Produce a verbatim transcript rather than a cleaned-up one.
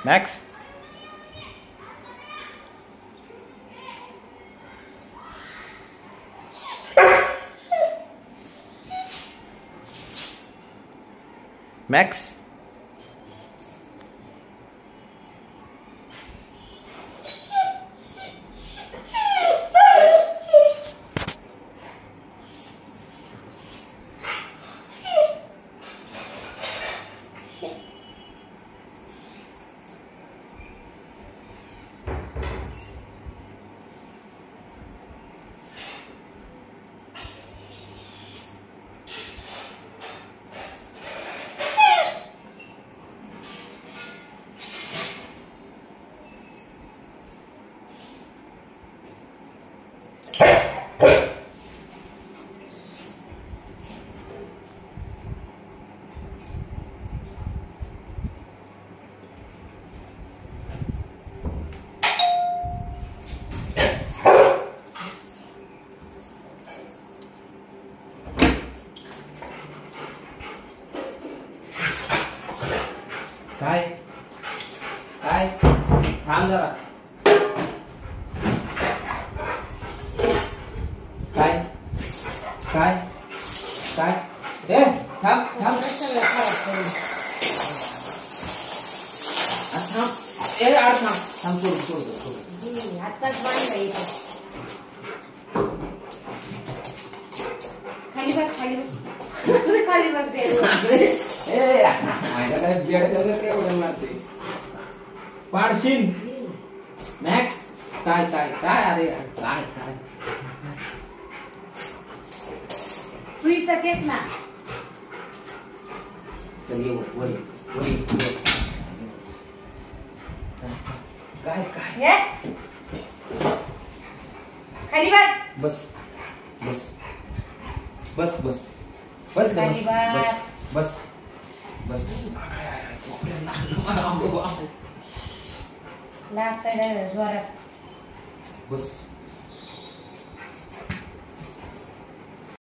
max max काय काय थांब जरा काय काय काय ए थांब थांब थांब ए आड थांब थांब सोड सोड सोड आताच बांधला इथे खाली बस खाली बस तू खाली बस बेड ए आयला काय बेड करत काय एवढं मारते पाडशीन मॅक्स काय काय काय अरे काय काय तू इथं तेच ना चल ये वर वर काय काय हे खाली बस बस बस बस बस बस खाली बस बस बस लागतंय जोरात बस